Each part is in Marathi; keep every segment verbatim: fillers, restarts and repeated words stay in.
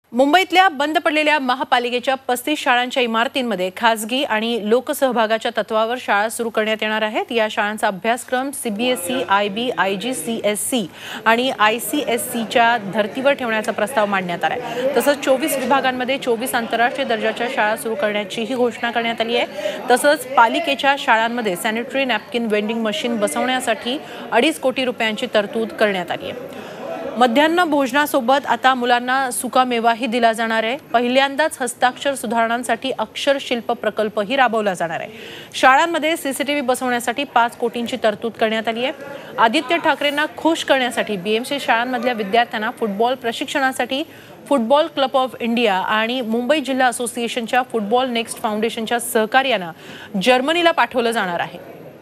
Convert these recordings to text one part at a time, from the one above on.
मुंबईतल्या बंद पडलेल्या महापालिकेच्या पस्तीस शाळांच्या इमारतींमध्ये खासगी आणि लोकसहभागाच्या तत्वावर शाळा सुरू करण्यात येणार आहेत। या शाळांचा अभ्यासक्रम सीबीएसई, आयबी, आयजीसीएसई आणि आयसीएससीच्या धर्तीवर ठेवण्याचा प्रस्ताव मांडण्यात आला आहे। तसंच चोवीस विभागांमध्ये चोवीस आंतरराष्ट्रीय दर्जाच्या शाळा सुरू करण्याचीही घोषणा करण्यात आली आहे। तसंच पालिकेच्या शाळांमध्ये सॅनिटरी नॅपकिन वेंडिंग मशीन बसवण्यासाठी अडीच कोटी रुपयांची तरतूद करण्यात आली आहे। मध्यान्ह भोजनासोबत आता मुलांना सुका मेवाही दिला जाणार आहे। पहिल्यांदाच हस्ताक्षर सुधारणांसाठी अक्षर शिल्प प्रकल्पही राबवला जाणार आहे। शाळांमध्ये सीसीटीव्ही बसवण्यासाठी पाच कोटींची तरतूद करण्यात आली आहे। आदित्य ठाकरेंना खुश करण्यासाठी बीएमसी शाळांमधल्या विद्यार्थ्यांना फुटबॉल प्रशिक्षणासाठी फुटबॉल क्लब ऑफ इंडिया आणि मुंबई जिल्हा असोसिएशनच्या फुटबॉल नेक्स्ट फाउंडेशनच्या सहकार्यानं जर्मनीला पाठवलं जाणार आहे।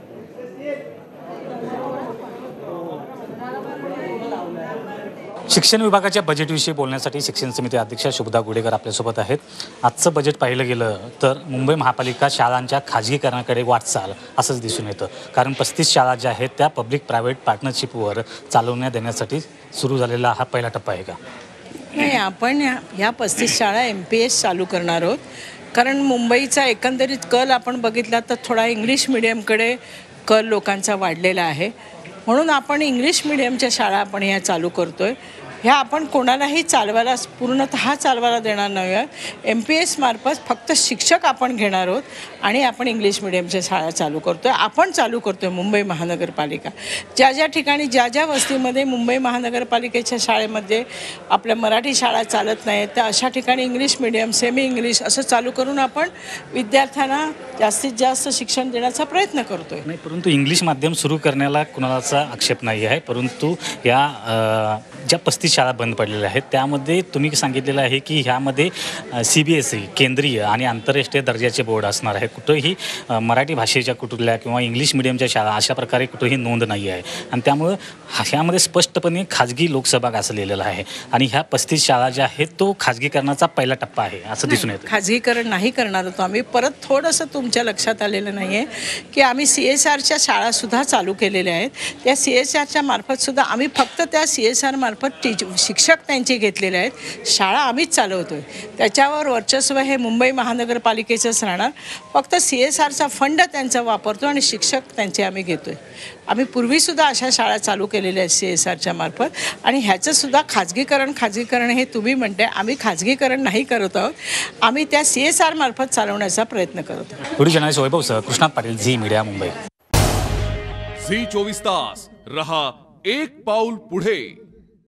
शिक्षण विभागाच्या बजेटविषयी बोलण्यासाठी शिक्षण समिती अध्यक्षा शुभदा गुडेकर आपल्यासोबत आहेत। आजचं बजेट पाहिलं गेलं तर मुंबई महापालिका शाळांच्या खाजगीकरणाकडे वाटचाल असंच दिसून येतं, कारण पस्तीस शाळा ज्या आहेत त्या पब्लिक प्रायव्हेट पार्टनरशिपवर चालवण्यात देण्यासाठी सुरू झालेला हा पहिला टप्पा आहे का? नाही, आपण ह्या पस्तीस शाळा एम पी एस चालू करणार आहोत, कारण मुंबईचा एकंदरीत कल आपण बघितला तर थोडा इंग्लिश मिडियमकडे कल लोकांचा वाढलेला आहे, म्हणून आपण इंग्लिश मिडियमच्या शाळा आपण ह्या चालू करतोय। ह्या आपण कोणालाही चालवायला पूर्णतः चालवायला देणार नाही। एम पी एस मार्फत फक्त शिक्षक आपण घेणार आहोत आणि आपण इंग्लिश मिडियमच्या शाळा चालू करतोय। आपण चालू करतोय मुंबई महानगरपालिका ज्या ज्या ठिकाणी ज्या ज्या वस्तीमध्ये मुंबई महानगरपालिकेच्या शाळेमध्ये आपल्या मराठी शाळा चालत नाहीत त्या अशा ठिकाणी इंग्लिश मिडियम, सेमी इंग्लिश असं चालू करून आपण विद्यार्थ्यांना जास्तीत जास्त शिक्षण देण्याचा प्रयत्न करतोय। नाही, परंतु इंग्लिश माध्यम सुरू करण्याला कुणाचा आक्षेप नाही आहे, परंतु या ज्या पस्तीस शाळा बंद पडलेल्या आहेत त्यामध्ये तुम्ही सांगितलेलं आहे की ह्यामध्ये सी बी एस ई केंद्रीय आणि आंतरराष्ट्रीय दर्जाचे बोर्ड असणार आहे। कुठंही मराठी भाषेच्या कुठल्या किंवा इंग्लिश मिडियमच्या शाळा अशा प्रकारे कुठंही नोंद नाही आहे आणि त्यामुळं ह्यामध्ये स्पष्टपणे खाजगी लोकसहभाग असं लिहिलेलं आहे आणि ह्या पस्तीस शाळा ज्या आहेत तो खाजगीकरणाचा पहिला टप्पा आहे असं दिसून येतं। खाजगीकरण नाही करणार होतो आम्ही। परत थोडंसं तुमच्या लक्षात आलेलं नाही आहे की आम्ही सी एस आरच्या शाळासुद्धा चालू केलेल्या आहेत। त्या सी एस आरच्या मार्फतसुद्धा आम्ही फक्त त्या सी एस आर मार्फत टीच शिक्षक त्यांचे घेतलेले आहेत, शाळा आम्हीच चालवतोय। त्याच्यावर वर्चस्व हे मुंबई महानगरपालिकेचंच राहणार। फक्त सी एस आरचा फंड त्यांचा वापरतो आणि शिक्षक त्यांचे आम्ही घेतोय। आम्ही पूर्वीसुद्धा अशा शाळा चालू केलेल्या आहेत सी एस आरच्या मार्फत आणि ह्याचंसुद्धा खाजगीकरण खाजगीकरण हे तुम्ही म्हणते, आम्ही खाजगीकरण नाही करत आहोत, आम्ही त्या सी एस आर मार्फत चालवण्याचा प्रयत्न करत आहोत। व्हिडिओ जर्नलिस्ट वैभव सह Krishnat Patil, Zee media, Mumbai. Zee चोवीस तास रहा एक पाऊल पुढे।